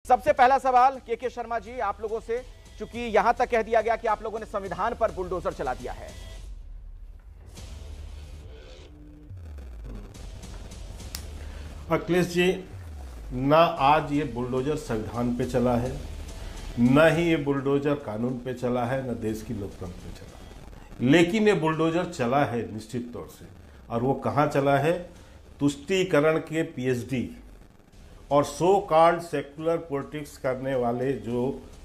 सबसे पहला सवाल के शर्मा जी आप लोगों से, चूंकि यहां तक कह दिया गया कि आप लोगों ने संविधान पर बुलडोजर चला दिया है। अखिलेश जी, ना आज ये बुलडोजर संविधान पे चला है, ना ही ये बुलडोजर कानून पे चला है, ना देश की लोकतंत्र पे चला है। लेकिन ये बुलडोजर चला है निश्चित तौर से, और वो कहाँ चला है? तुष्टीकरण के पीएचडी और सो कॉल्ड सेक्युलर पॉलिटिक्स करने वाले जो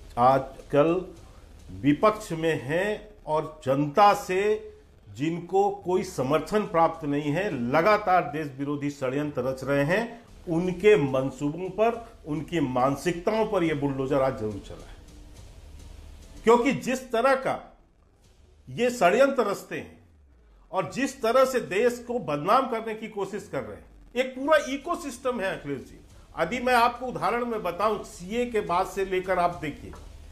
आजकल विपक्ष में हैं और जनता से जिनको कोई समर्थन प्राप्त नहीं है, लगातार देश विरोधी षड्यंत्र रच रहे हैं, उनके मंसूबों पर, उनकी मानसिकताओं पर यह बुलडोजर आज जरूर चला है। क्योंकि जिस तरह का ये षड्यंत्र रचते हैं और जिस तरह से देश को बदनाम करने की कोशिश कर रहे हैं, एक पूरा इकोसिस्टम है अखिलेश जी। यदि मैं आपको उदाहरण में बताऊं, सीए के बाद से लेकर आप देखिए,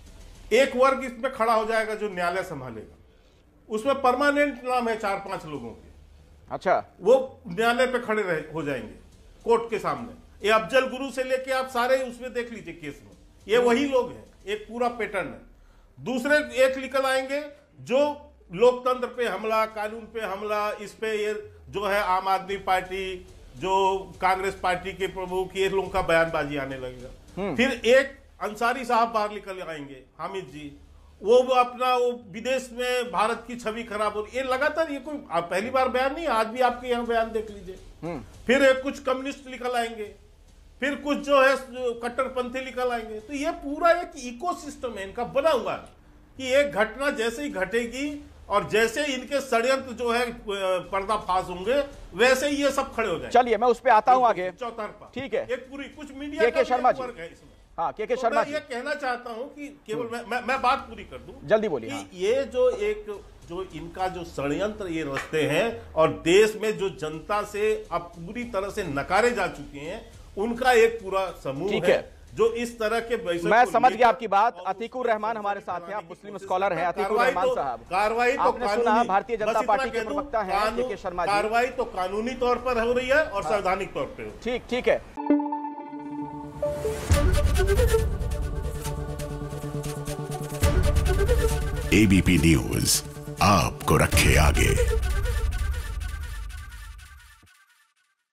एक वर्ग इसमें खड़ा हो जाएगा जो न्यायालय संभालेगा, उसमें परमानेंट नाम है 4-5 लोगों के। अच्छा, वो न्यायालय पे खड़े हो जाएंगे कोर्ट के सामने। ये अफजल गुरु से लेके आप सारे उसमें देख लीजिए केस में, ये वही लोग हैं, एक पूरा पैटर्न है। दूसरे एक निकल आएंगे जो लोकतंत्र पे हमला, कानून पे हमला, इस पे ये जो है आम आदमी पार्टी, जो कांग्रेस पार्टी के प्रमुख, ये लोगों का बयानबाजी आने लगेगा। फिर एक अंसारी साहब बाहर निकल आएंगे, हामिद जी, वो अपना वो विदेश में भारत की छवि खराब हो रही, ये लगातार, ये कोई पहली बार बयान नहीं, आज भी आपके यहाँ बयान देख लीजिए। फिर कुछ कम्युनिस्ट निकल आएंगे, फिर कुछ जो है कट्टरपंथी निकल आएंगे। तो ये पूरा एक इकोसिस्टम है इनका बना हुआ, कि एक घटना जैसे ही घटेगी और जैसे इनके षड्यंत्र जो है पर्दाफाश होंगे, वैसे ही ये सब खड़े हो जाएंगे। चलिए मैं उस पर आता हूं आगे, चौतरफा, ठीक है। एक पूरी कुछ मीडिया के शर्मा जी, हाँ के शर्मा जी, ये कहना चाहता हूं कि केवल मैं बात पूरी कर दूं, जल्दी बोलिए। हाँ। ये जो इनका जो षड्यंत्र ये रचते हैं और देश में जो जनता से अब पूरी तरह से नकारे जा चुके हैं, उनका एक पूरा समूह है जो इस तरह के। मैं समझ गया आपकी बात। अतीकुर रहमान हमारे साथ हैं, आप मुस्लिम स्कॉलर हैं। अतीकुर रहमान साहब, कार्रवाई तो आपने सुना भारतीय जनता पार्टी के प्रवक्ता हैं के शर्मा जी, कार्रवाई तो कानूनी तौर पर हो रही है और संवैधानिक तौर पर। ठीक है। एबीपी न्यूज आपको रखे आगे।